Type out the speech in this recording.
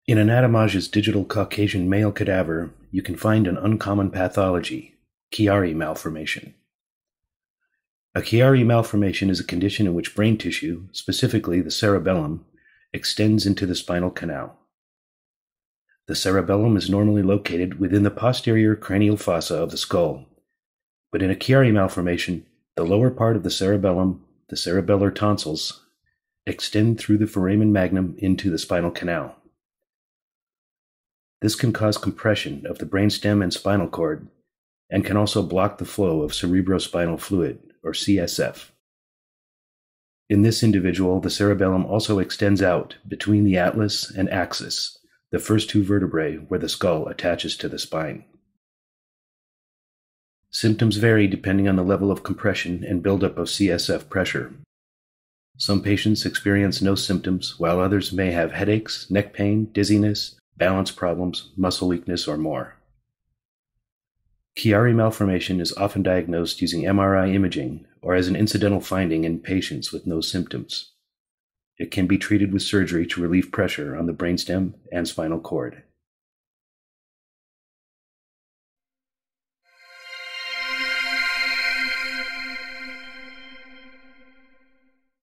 In Anatomage's digital Caucasian male cadaver, you can find an uncommon pathology, Chiari Malformation. A Chiari malformation is a condition in which brain tissue, specifically the cerebellum, extends into the spinal canal. The cerebellum is normally located within the posterior cranial fossa of the skull, but in a Chiari malformation, the lower part of the cerebellum, the cerebellar tonsils, extend through the foramen magnum into the spinal canal. This can cause compression of the brainstem and spinal cord, and can also block the flow of cerebrospinal fluid, or CSF. In this individual, the cerebellum also extends out between the atlas and axis, the first two vertebrae where the skull attaches to the spine. Symptoms vary depending on the level of compression and buildup of CSF pressure. Some patients experience no symptoms, while others may have headaches, neck pain, dizziness, balance problems, muscle weakness, or more. Chiari malformation is often diagnosed using MRI imaging or as an incidental finding in patients with no symptoms. It can be treated with surgery to relieve pressure on the brainstem and spinal cord.